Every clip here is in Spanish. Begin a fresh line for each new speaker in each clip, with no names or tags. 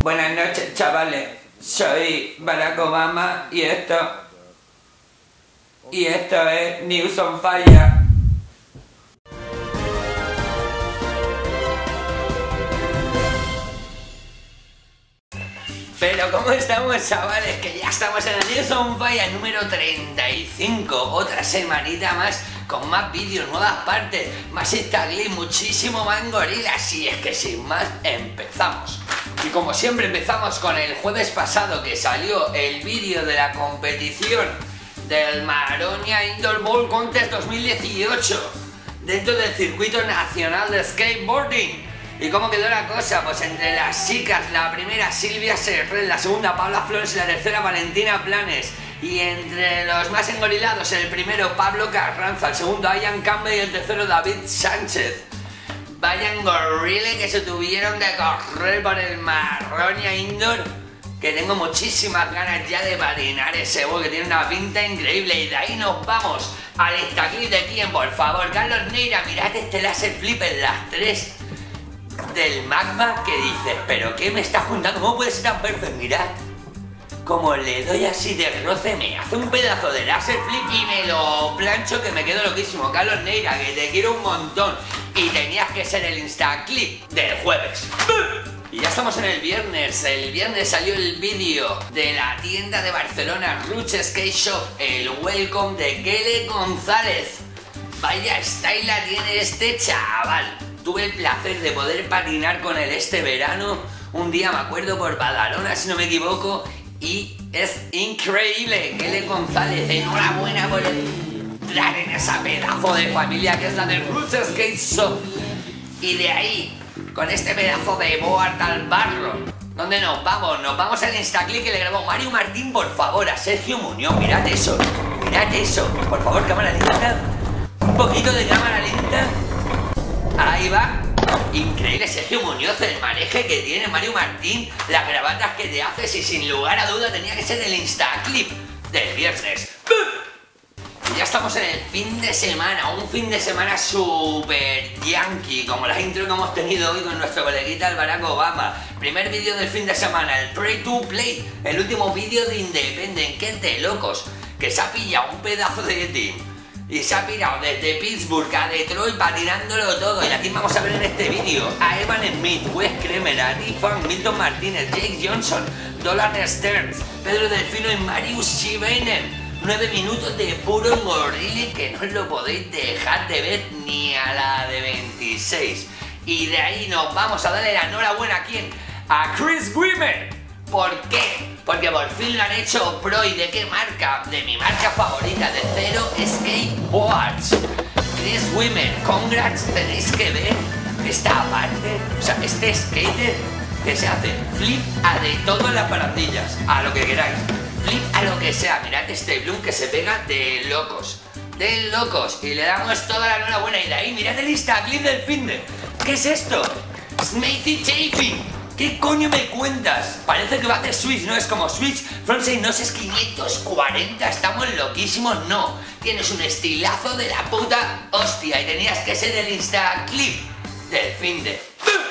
Buenas noches, chavales. Soy Barack Obama y esto es News on Fire. Pero ¿cómo estamos, chavales? Que ya estamos en el News on Fire número 35. Otra semanita más con más vídeos, nuevas partes, más Instagram, muchísimo más gorilas. Y es que sin más, empezamos. Y como siempre empezamos con el jueves pasado, que salió el vídeo de la competición del Maronia Indoor Ball Contest 2018 dentro del circuito nacional de skateboarding. ¿Y cómo quedó la cosa? Pues entre las chicas, la primera Silvia Serret, la segunda Paula Flores y la tercera Valentina Planes. Y entre los más engorilados, el primero Pablo Carranza, el segundo Ian Campbell y el tercero David Sánchez. Vaya engorrile que se tuvieron que correr por el Maronia Indoor, que tengo muchísimas ganas ya de patinar ese bol, que tiene una pinta increíble. Y de ahí nos vamos al Instaclip de quién, por favor. Carlos Neira, mirad este laser flip en las 3 del magma, que dices, pero ¿qué me está juntando? ¿Cómo puede ser tan perfecto? Mirad, como le doy así de roce, me hace un pedazo de laser flip y me lo plancho, que me quedo loquísimo. Carlos Neira, que te quiero un montón. Y tenías que ser el Instaclip del jueves. Y ya estamos en el viernes. El viernes salió el vídeo de la tienda de Barcelona, Ruch Skate Shop, el welcome de Kele González. Vaya style la tiene este chaval. Tuve el placer de poder patinar con él este verano. Un día, me acuerdo, por Badalona, si no me equivoco. Y es increíble. Kele González, enhorabuena por entrar en esa pedazo de familia que es la de Ruch Skate Shop. Y de ahí, con este pedazo de board al barro, ¿dónde nos vamos? Nos vamos al Instaclip que le grabó Mario Martín, por favor, a Sergio Muñoz. Mirad eso, por favor, cámara lenta. Un poquito de cámara lenta. Ahí va. Increíble, Sergio Muñoz, el maneje que tiene Mario Martín, las gravatas que te haces, y sin lugar a duda tenía que ser el Instaclip del viernes. Y ya estamos en el fin de semana, un fin de semana super yankee, como la intro que hemos tenido hoy con nuestro coleguita el Barack Obama. Primer vídeo del fin de semana, el Pray to Play, el último vídeo de Independent, que es de locos, que se ha pillado un pedazo de team. Y se ha pirado desde Pittsburgh a Detroit patinándolo todo. Y aquí vamos a ver en este vídeo a Evan Smith, Wes Kremer, a Funk, Milton Martínez, Jake Johnson, Dolan Stearns, Pedro Delfino y Marius Shivainen. 9 minutos de puro engorrile que no os lo podéis dejar de ver ni a la de 26. Y de ahí nos vamos a darle la enhorabuena a quién, a Chris Wimmer. ¿Por qué? Porque por fin lo han hecho pro. ¿Y de qué marca? De mi marca favorita, de Zero Skateboards. Chris Wimmer, congrats, tenéis que ver esta parte, o sea, este skater que se hace flip a de todas las barandillas, a lo que queráis, flip a lo que sea. Mirad este bloom que se pega de locos, y le damos toda la enhorabuena. Y de ahí, mirad el Instaclip del finde. ¿Qué es esto? Smithy Chafing. ¿Qué coño me cuentas? Parece que va a hacer Switch, ¿no? Es como Switch, frontside noses 540, estamos loquísimos, no. Tienes un estilazo de la puta hostia y tenías que ser el Instaclip del finde.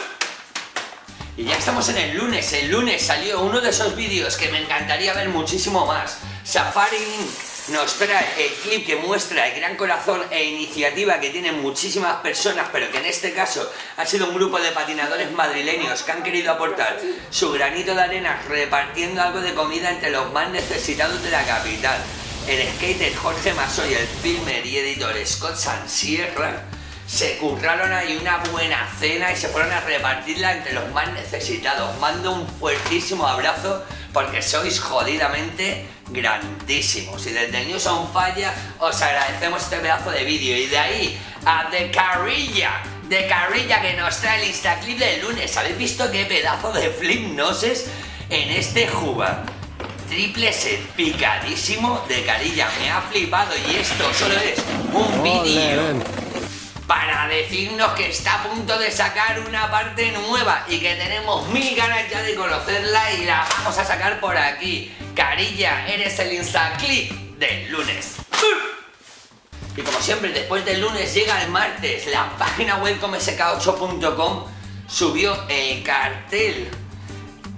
Y ya estamos en el lunes. El lunes salió uno de esos vídeos que me encantaría ver muchísimo más. Safari Inc. nos trae el clip que muestra el gran corazón e iniciativa que tienen muchísimas personas, pero que en este caso ha sido un grupo de patinadores madrileños que han querido aportar su granito de arena repartiendo algo de comida entre los más necesitados de la capital. El skater Jorge Masó y el filmer y editor Scott Sansierra se curraron ahí una buena cena y se fueron a repartirla entre los más necesitados. Mando un fuertísimo abrazo porque sois jodidamente grandísimos. Y desde el News on Fire os agradecemos este pedazo de vídeo. Y de ahí a The Carrilla, que nos trae el Instaclip del lunes. ¿Habéis visto qué pedazo de flip noses en este Juba? Triple set picadísimo de Carilla. Me ha flipado y esto solo es un vídeo para decirnos que está a punto de sacar una parte nueva y que tenemos mil ganas ya de conocerla y la vamos a sacar por aquí. Carilla, eres el Instaclip del lunes. Y como siempre, después del lunes llega el martes. La página web sk8.com subió el cartel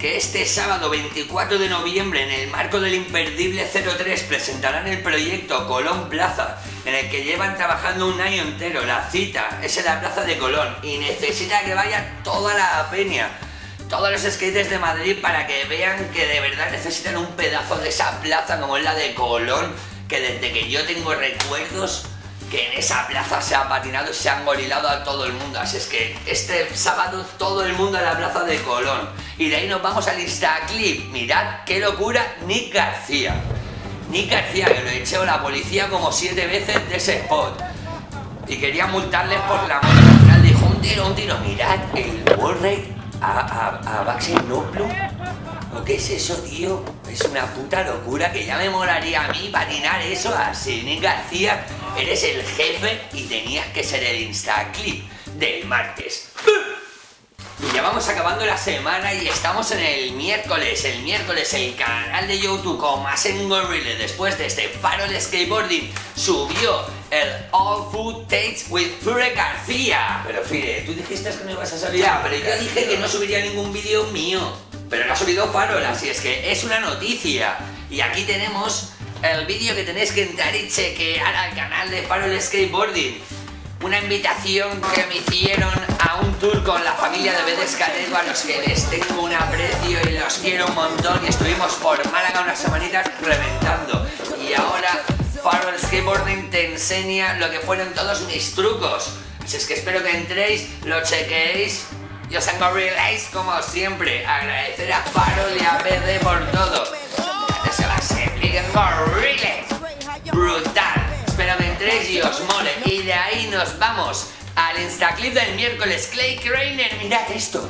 que este sábado 24 de noviembre, en el marco del imperdible 03, presentarán el proyecto Colón Plaza, en el que llevan trabajando un año entero. La cita es en la Plaza de Colón y necesita que vaya toda la peña, todos los skaters de Madrid, para que vean que de verdad necesitan un pedazo de esa plaza como es la de Colón, que desde que yo tengo recuerdos que en esa plaza se ha patinado y se han gorilado a todo el mundo. Así es que este sábado todo el mundo a la Plaza de Colón. Y de ahí nos vamos al Instaclip. Mirad qué locura, Nick García. Nick García, que lo echó la policía como 7 veces de ese spot. Y quería multarles por la moto. Al final dijo un tiro. Mirad el Warrate a Baxi Noplu. ¿O qué es eso, tío? Es una puta locura, que ya me molaría a mí patinar eso así. Nick García, eres el jefe y tenías que ser el Instaclip del martes. Y ya vamos acabando la semana y estamos en el miércoles. El miércoles el canal de YouTube con más en Gorilla, después de este Farol Skateboarding, subió el All Food Takes with Fure García. Pero Fire, tú dijiste que no ibas a salir. Ya, pero yo dije que no subiría ningún vídeo mío. Pero lo ha subido Farol, así es que es una noticia. Y aquí tenemos el vídeo que tenéis que entrar y chequear al canal de Farol Skateboarding. Una invitación que me hicieron a un tour con la familia de Bedes Caredo, a los que les tengo un aprecio y los quiero un montón. Y estuvimos por Málaga unas semanitas reventando. Y ahora Farol Skateboarding te enseña lo que fueron todos mis trucos. Así es que espero que entréis, lo chequeéis y os engoriléis como siempre. Agradecer a Farol y a BD por todo. Ya se las expliquen goriles. Brutal. Espero que entréis y os mole. Y de ahí nos vamos al Instaclip del miércoles. Clay Craner, mirad esto.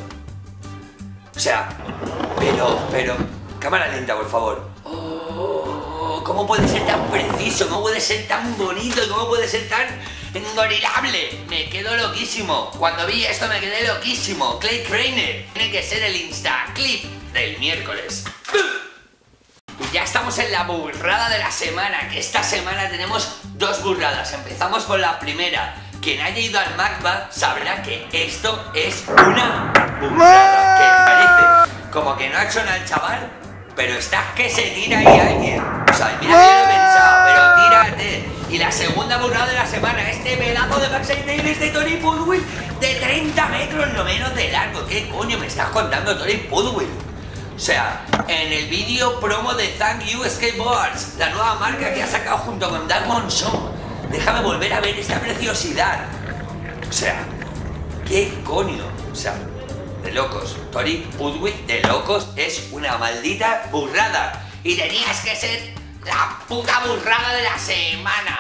O sea, pero... Cámara lenta, por favor. Oh, ¿cómo puede ser tan preciso? ¿Cómo puede ser tan bonito? ¿Cómo puede ser tan engorilable? Me quedo loquísimo. Cuando vi esto me quedé loquísimo. Clay Craner. Tiene que ser el Instaclip del miércoles. Ya estamos en la burrada de la semana, que esta semana tenemos 2 burradas. Empezamos por la primera. Quien haya ido al MACBA sabrá que esto es una burrada, que parece como que no ha hecho nada el chaval, pero está que se tira ahí alguien. O sea, mira que yo lo he pensado, pero tírate. Y la segunda burrada de la semana, este pedazo de backside Davis de Tori Pudwill de 30 metros no menos de largo. ¿Qué coño me estás contando, Tori Pudwill? O sea, en el vídeo promo de Thank You Skateboards, la nueva marca que ha sacado junto con Dark Monson, déjame volver a ver esta preciosidad. O sea, ¿qué coño? O sea, de locos. Tori Pudwill de locos es una maldita burrada. Y tenías que ser la puta burrada de la semana.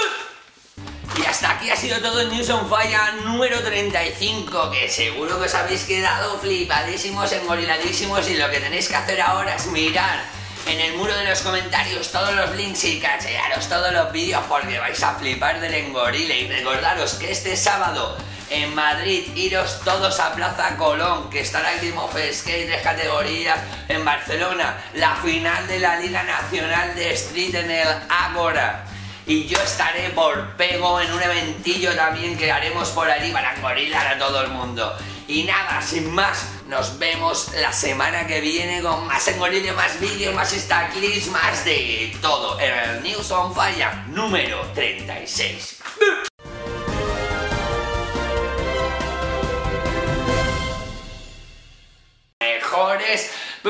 Y hasta aquí ha sido todo el News on Fire número 35, que seguro que os habéis quedado flipadísimos, engoriladísimos, y lo que tenéis que hacer ahora es mirar en el muro de los comentarios todos los links y cachearos todos los vídeos, porque vais a flipar del engorile. Y recordaros que este sábado en Madrid, iros todos a Plaza Colón, que estará el Game of Skate 3 categorías. En Barcelona, la final de la Liga Nacional de Street en el Ágora. Y yo estaré por Pego en un eventillo también que haremos por allí para engorilar a todo el mundo. Y nada, sin más, nos vemos la semana que viene con más engorile, más vídeos, más Instaclips, más de todo en el News on Fire número 36. Mejores...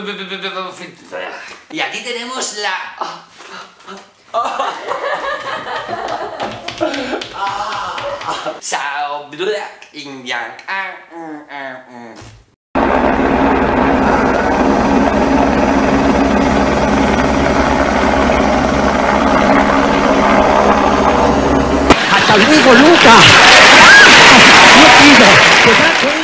Y aquí tenemos la... Sao Black in Yang.
Hasta luego, Luca. No pido.